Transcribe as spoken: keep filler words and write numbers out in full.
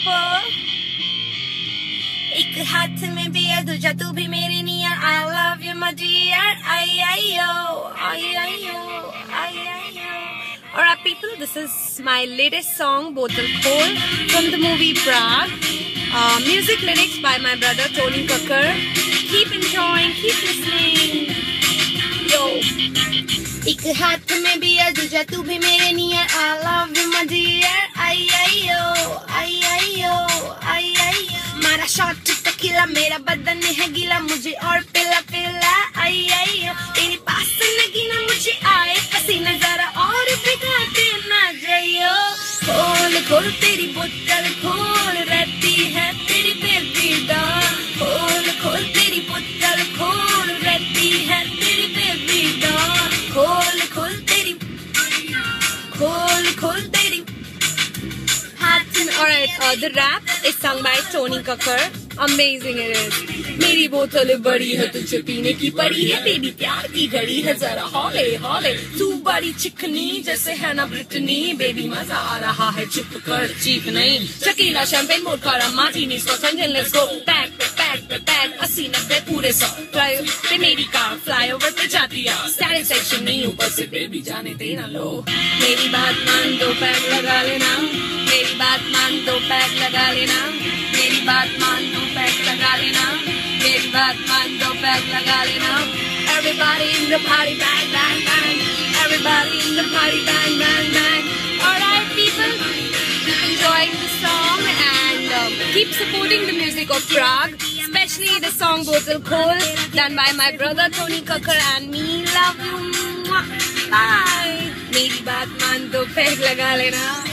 people. एक हाथ में बियर दूजा तू भी मेरे near. I love you my dear. Ay ay yo, ay ay yo, ay ay yo. Alright people, this is my latest song Bottle Khol from the movie Prague. Uh, music lyrics by my brother Tony Kakkar. Keep enjoying, keep listening. Yo. एक हाथ में beer दूजा तू भी मेरे near. I love you my dear. Ay ay yo, ay ay yo, ay ay yo. मारा shot tequila मेरा बदन है गीला मुझे और पिला पिला. आई आई यो तेरे पास लगी ना मुझे आए पसीना जरा और भिगाते ना जाइयो. खोल खोल तेरी बोतल खोल रहती है तेरी बेबी डॉल. खोल खोल तेरी बोतल खोल रहती है तेरी बेबी डॉल. खोल खोल तेरी खोल खोल तेरी. Alright, uh, the rap is sung by Tony Kakkar. Amazing it is. मेरी बोतल बड़ी है तुझे पीने की पड़ी है बेबी प्यार की घड़ी है जरा हौले हौले. तू बड़ी चिकनी जैसे है ना ब्रिटनी बेबी मजा आ रहा है चुप कर चीख नहीं. शकीला शैंपेन मोड का martini scotch and let's go. Peg पे पैक पे पैक अस्सी नब्बे पूरे सौ. फ्लाई पे मेरी कार फ्लाई ओवर पे जाती है. सारे सेक्शन नहीं ऊपर से बेबी जाने देना लो. मेरी बात मान दो पैक लगा लेना. मेरी बात मान दो पैक लगा लेना. मेरी बात मान दो पैक लगा लेना. मेरी बात मान दो पैक लगा लेना. Everybody in the party bang bang bang. Everybody in the party bang bang bang. Alright people, keep enjoying the song and um, keep supporting the music of Prague, especially the song Bottle Khol done by my brother Tony Kakkar and me. Love you. Bye. मेरी बात मान दो pack लगा लेना.